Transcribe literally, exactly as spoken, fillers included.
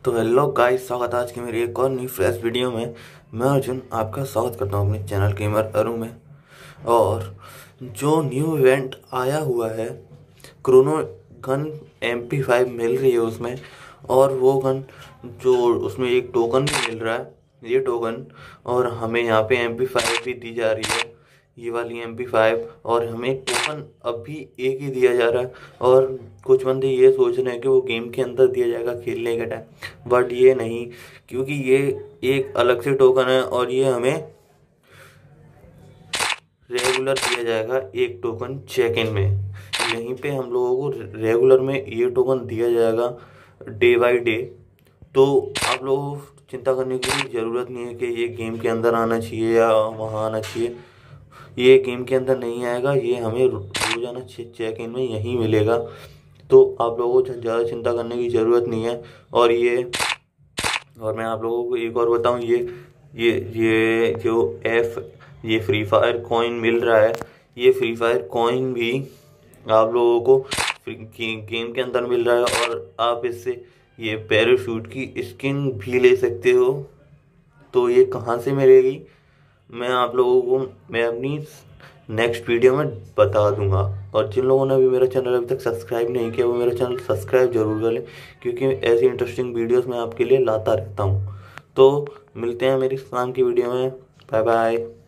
तो hello guys, स्वागत है आज की मेरी एक और नई फ्रेश वीडियो में। मैं अर्जुन आपका स्वागत करता हूँ अपने चैनल गेमर अरु में। और जो न्यू इवेंट आया हुआ है, chrono gun M P five मिल रही है उसमें। और वो गन जो उसमें एक टोकन भी मिल रहा है, ये टोकन। और हमें यहाँ पे एम पी फाइव भी दी जा रही है, ये वाली एम पी फाइव। और हमें टोकन अभी एक ही दिया जा रहा है। और कुछ बंदे ये सोच रहे हैं कि वो गेम के अंदर दिया जाएगा खेलने के टाइम, बट ये नहीं, क्योंकि ये एक अलग से टोकन है और ये हमें रेगुलर दिया जाएगा एक टोकन चेक इन में। यहीं पे हम लोगों को रेगुलर में ये टोकन दिया जाएगा डे बाय डे। तो आप लोगों को चिंता करने की ज़रूरत नहीं है कि ये गेम के अंदर आना चाहिए या वहाँ आना चाहिए। ये गेम के अंदर नहीं आएगा, ये हमें रोजाना चेक इन में यहीं मिलेगा। तो आप लोगों को ज़्यादा चिंता करने की ज़रूरत नहीं है। और ये और मैं आप लोगों को एक और बताऊं, ये ये ये जो एफ ये फ्री फायर कॉइन मिल रहा है, ये फ्री फायर कॉइन भी आप लोगों को गेम के अंदर मिल रहा है। और आप इससे ये पैराशूट की स्किन भी ले सकते हो। तो ये कहाँ से मिलेगी, मैं आप लोगों को मैं अपनी नेक्स्ट वीडियो में बता दूंगा। और जिन लोगों ने अभी मेरा चैनल अभी तक सब्सक्राइब नहीं किया, वो मेरा चैनल सब्सक्राइब जरूर कर लें, क्योंकि ऐसी इंटरेस्टिंग वीडियोस मैं आपके लिए लाता रहता हूँ। तो मिलते हैं मेरी शाम की वीडियो में। Bye bye.